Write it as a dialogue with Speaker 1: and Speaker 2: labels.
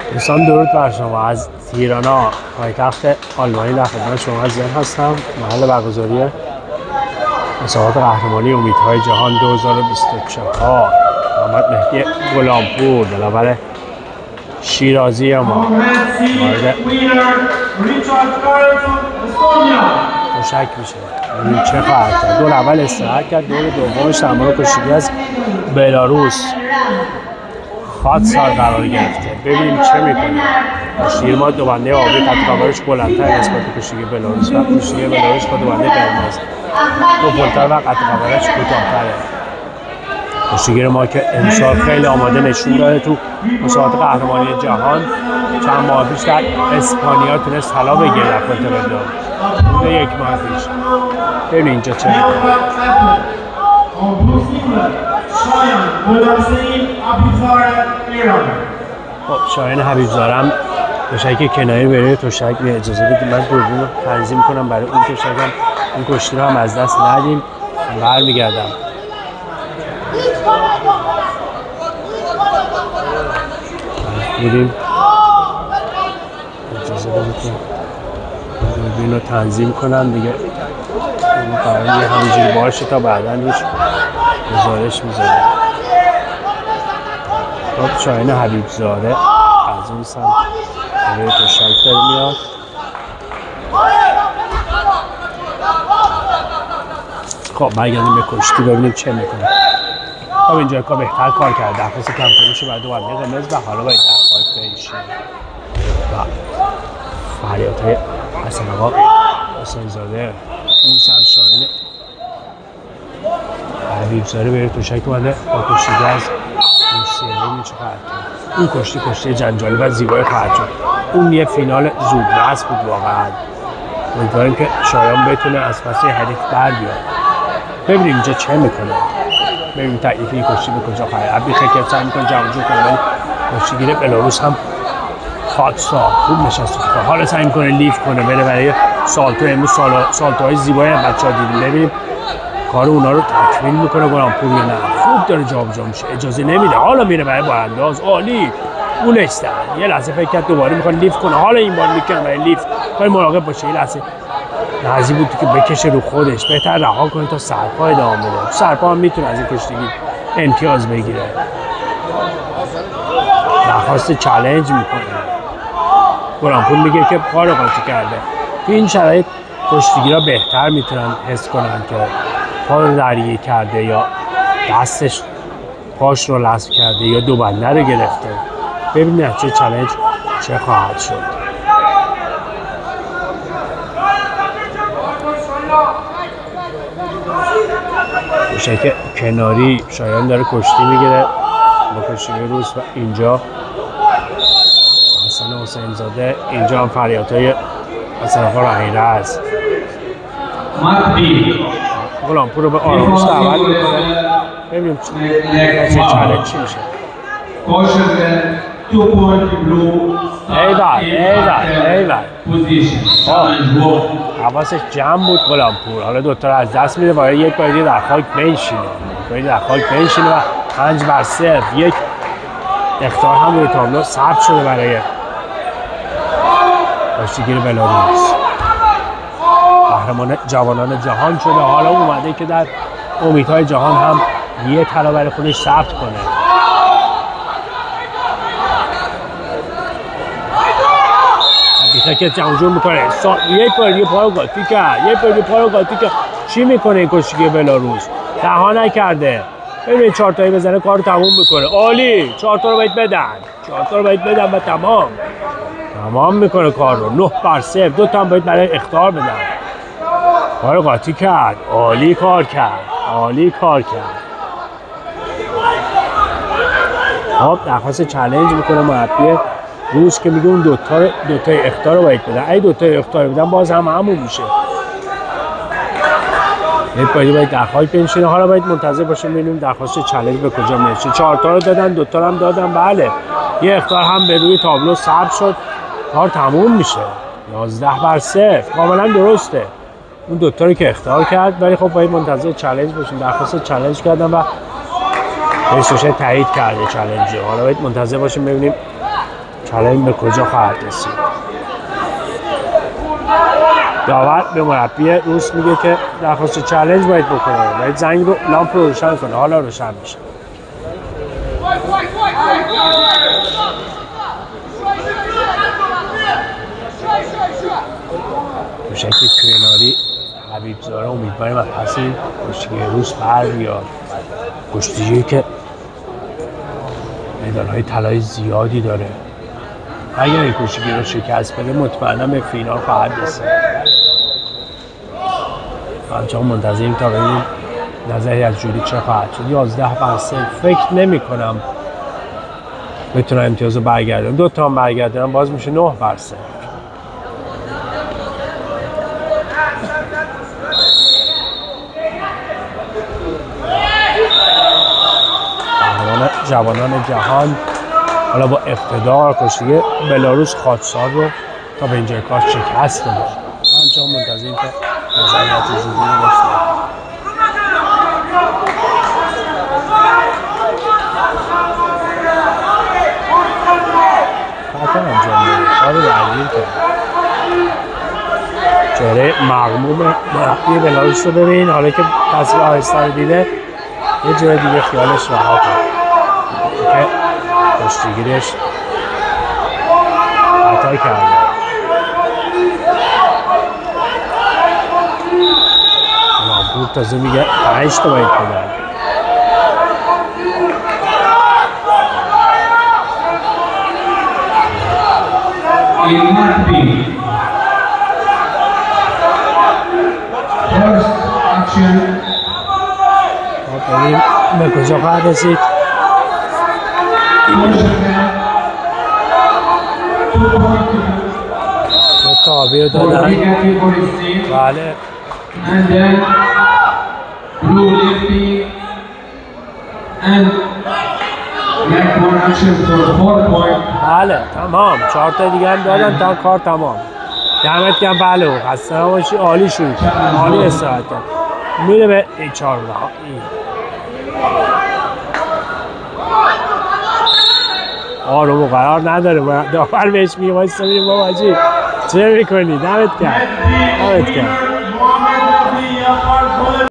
Speaker 1: دوستان درود بر شما. از تیرانا پایتخت آلمانی در خدمت شما عزیزان هستم. محل برگزاری مسابقات قهرمانی امیدهای جهان 2024 محمد مهدی غلامپور دلاور شیرازی ما وارد تشک میشه. ببینیم چه خواهد کرد. دور اول استراحت کرد، دور دومش در مورد کشتیگیری از بلاروس خاتسار قرار گرفته. ببینیم چه میکنه. شیرما دوبنده آبی خط کاورش بلندتر نسبت به کشتیگیر بلاروس و کشتیگیر بلاروس با دوبنده قرمز دو پلتر و خط کاورش کوتاه‌تره. کشتیگیر ما که امسال خیلی آماده نشون داده تو مسابقات قهرمانی جهان. چند ماه پیش در اسپانیا تونست طلا بگیره در پونته‌وردو. حدود یک ماه پیش. ببین اینجا چه میکنه. خب شایان حبیبزارم تشک کناری بره تشک می اجازه بدید من دوربین رو تنظیم کنم برای اون تشکم. این کشتی رو هم از دست ندیم. برمیگردم. بودیم اجازه بدید که دوربین رو تنظیم کنم دیگه. این قرار همینجوری باشه تا بعدا روش گزارش میذارم. خب شایان حبیبزاده از اون سمت برای تشک داره میاد. خب برگردیم به کشتی ببینیم چه میکنه. خب اینجا که بهتر کار کرد. درخواست کمپینیشو بعد دو بنده قرمز و حالا باید درخواست بنشین و فریادهای حسن آقا حسین‌زاده اون سمت شایان حبیبزاده برای تشک اومده با کشتیگیر از موسیقی چه خواهد کرد. اون کشتی جنجالی و زیبای خواهد شد. اون یه فینال زودرس بود واقعا. امیدواریم که شایان بتونه از پس حریف بر بیاد. ببینیم اینجا چه میکنه. ببینیم تکلیف این کشتی به کجا خواهد. عبی خیلی سعی میکنه جمع جور کنه ولی کشتیگیر بلاروس هم خاتسار خوب نشسته. حالا سعی میکنه لیف کنه بره برای سالتو. امروز سالتوهای زیبایی هم بچه‌ها دیدیم. ببینیم کار اونا رو تکمیل میکنه غلامپور یا نه. خوب داره جابجا میشه. اجازه نمیده. حالا میره برای بارانداز. عالی. گولش زد. یه لحظه فکر کرد دوباره میخواد لیف کنه. حالا این بار میکنه برای لیف. خیلی مراقب باشه. یه لحظه لحظی بود که بکشه رو خودش. بهتر رها کنه تا سرپا ادامه بده. سرپا هم میتونه از این کشتیگیر امتیاز بگیره. درخواست چالش میکنه. غلامپور میگه که پا رو قاطی کرده. تو این شرایط کشتیگیرها بهتر میتونن حس کنن که پا رو درگیر کرده یا دستش پاش رو لمس کرده یا دو بنده رو گرفته. ببینید چه چالش چه خواهد شد. تشک کناری شایان داره کشتی میگیره با کشتیگیر روس و اینجا حسن حسین‌زاده. اینجا هم فریادهای حسن آقا رحیله است. غلامپور رو به آرامش دعوت میکنه. ببینیم چه چالش چی میشه. ایول حواسش جمع بود غلامپور. حالا دوتا رو از دست میده. باید یک بار دیگه در خاک بنشینه. و 5-0 یک اخطار هم روی تابلو ثبت شده برای کشتیگیر بلاروس. قهرمان جوانان جهان شده. حالا اومده که در امیدهای جهان هم یه طلا برای خودش ثبت کنه. بیخکت جمعجور میکنه. یک بار دیگه پا رو قاطی کرد. چی میکنه این کشتیگیر بلاروس؟ رها نکرده. ببینید 4 تایی بزنه کار رو تموم میکنه. عالی. 4 تا رو باید بدن و تمام میکنه کار رو. 9-0 2 تا هم باید برای اخطار بدن. کار رو قاطی کرد. عالی کار کرد. خب درخواست چالش میکنه مربی روس که میگه اون دو تای اخطار رو باید بدن. اگه 2 تای اخطار بدن باز همون میشه. باید در خاک بنشینه. حالا باید منتظر باشیم ببینیم درخواست چالش به کجا میرسه. 4 تا رو دادن. 2 تا هم دادن. بله یه اخطار هم به روی تابلو ثبت شد. کار تموم میشه. 11-0 کاملا درسته. اون 2 تا رو که اخطار کرد ولی خب باید منتظر چالش باشیم. درخواست چالش کردن و رئیس تایید کرده چالش رو. حالا باید منتظر باشیم ببینیم چالش به کجا خواهد رسید؟ داور به مربی روس میگه که درخواست چالش باید بکنه، باید زنگ رو لامپ رو روشن کنه. حالا روشن میشه. دوشک کناری حبیب زاره امیدواریم از پس این کشتیگیر روس بر بیاد. کشتیگیری که مدال‌های طلایی زیادی داره. اگر این کشتیگیر رو شکست بده مطمئنا به فینال خواهد رسید. همچنان منتظریم تا ببینیم نظری از جوری چه خواهد شد. 11-0 فکر نمی کنم بتونن امتیاز رو برگردن. 2 تا هم برگردن باز میشه 9-0. جوانان جهان حالا با اقتدار کشتیگیر بلاروس خاکسار رو تا به اینجای کار شکست داده. همچنان منتظریم که نظریات جوری رو بشنویم. خطا انجام میده، کار رو درگیر کرد. چهره مغموم مربی بلاروس رو ببین، حالا که تصویر آهسته رو دیده یه جای دیگه خیالش رها کرد که کشتیگیرش خطا کرده. لامپور تازه میگه 5 تا باید بدن. ببینیم به کجا خواهد رسید. دو تا آبی رو دادن. بله بله تمام. 4 تا دیگه هم دادن تا کار تمام. دمت گرم. بله خسته نباشی. عالی شروع کرد، عالی استراحت کرد. میره به 4 آروم و قرار نداره. داور بهش میگه وایسا ببین بابا چی میکنی. دمت گرم.